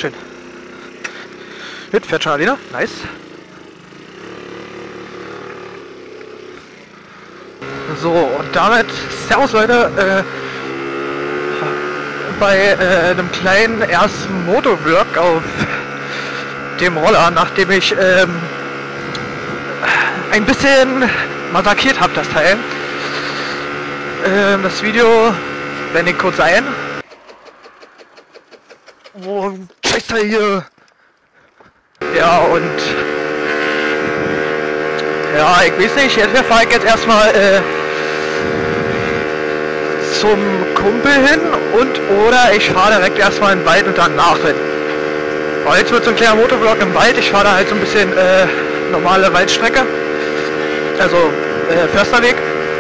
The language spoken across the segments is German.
schön. Mit fährt schon Alina. Nice. So, und damit servus Leute, bei einem kleinen ersten Motovlog auf dem Roller, nachdem ich ein bisschen massakriert habe, das Teil. Das Video blende ich kurz ein. Oh, Scheißteil hier. Ja, und ja, ich weiß nicht, jetzt fahre ich jetzt erstmal zum Kumpel hin und oder ich fahre direkt erstmal in den Wald und danach hin. Aber jetzt wird so ein kleiner Motovlog im Wald, ich fahre da halt so ein bisschen normale Waldstrecke, also Försterweg,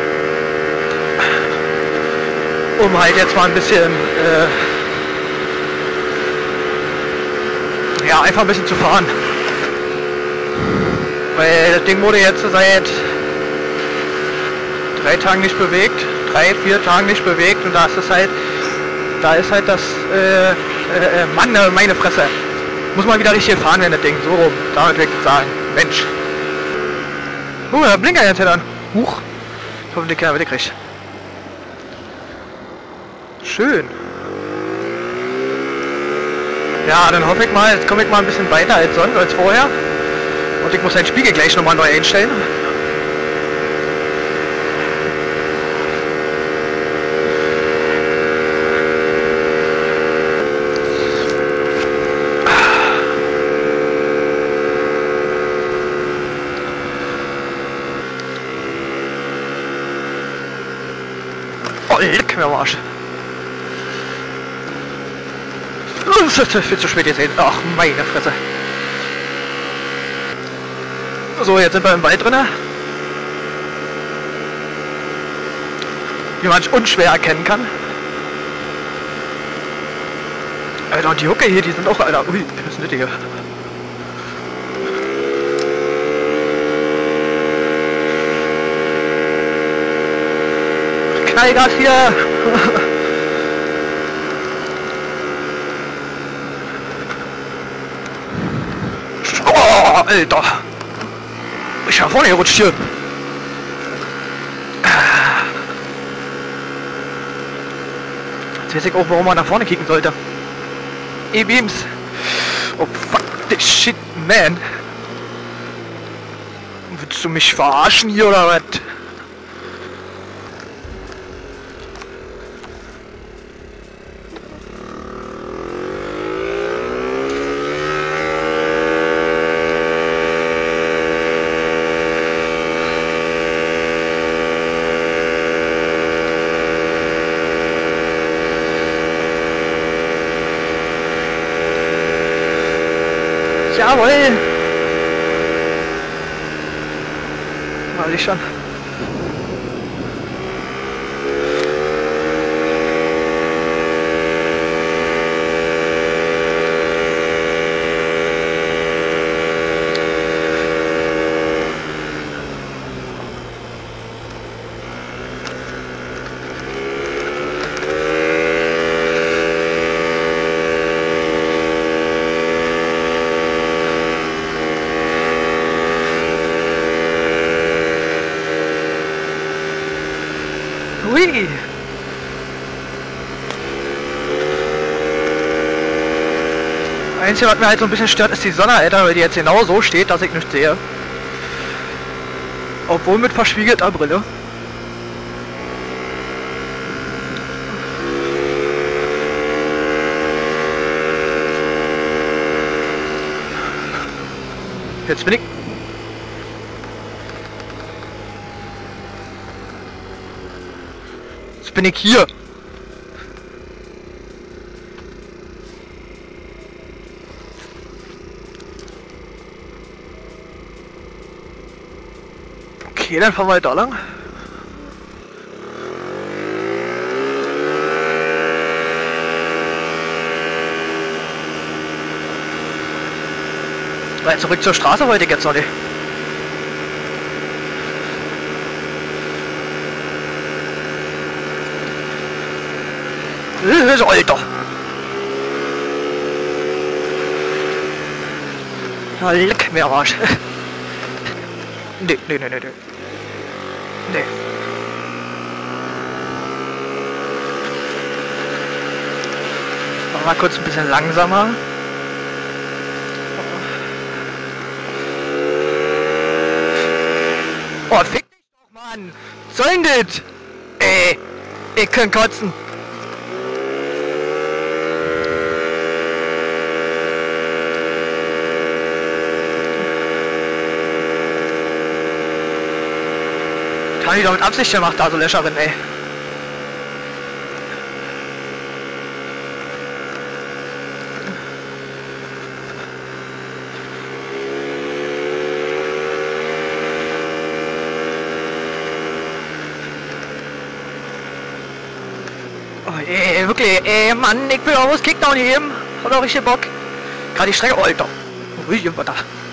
um halt jetzt mal ein bisschen ja, einfach ein bisschen zu fahren. Weil das Ding wurde jetzt seit 3 Tagen nicht bewegt, 3-4 Tagen nicht bewegt, und da ist halt das, Mann, meine Fresse. Muss man wieder richtig fahren, wenn das Ding, so rum, damit will ich sagen, Mensch. Der Blinker jetzt an. Huch, ich hoffe, die keiner mitkriegt. Schön. Ja, dann hoffe ich mal, jetzt komme ich mal ein bisschen weiter als sonst, als vorher. Und ich muss den Spiegel gleich nochmal neu einstellen. Oh, leck mir am Arsch. Viel zu spät gesehen. Ach, meine Fresse. So, jetzt sind wir im Wald drin. Wie man unschwer erkennen kann. Alter, und die Hucke hier, die sind auch, Alter. Ui, was ist denn das hier? Knallgas hier! Oh, Alter! Ich bin vorne gerutscht hier! Jetzt weiß ich auch, warum man nach vorne kicken sollte. E-Beams! Oh fuck this shit, man! Willst du mich verarschen hier oder was? Jawohl! Mal ich schon. Hui! Einzige, was mir halt so ein bisschen stört, ist die Sonne, Alter, weil die jetzt genau so steht, dass ich nichts sehe. Obwohl mit verspiegelter Brille. Jetzt bin ich... Jetzt bin ich hier. Okay, dann fahren wir da lang. Weil zurück zur Straße wollte ich jetzt noch nicht. Alter! Na, leck mir am Arsch. Nee. Nee. Mal kurz ein bisschen langsamer. Oh, fick dich doch, Mann! Was soll denn das? Ich kann kotzen. Das haben die doch mit Absicht gemacht, da so Löscherin, ey. Oh, wirklich, Mann, ich will auch was Kickdown heben. Hab doch richtig Bock. Gerade die Strecke, oh, Alter. Ruhig, Alter.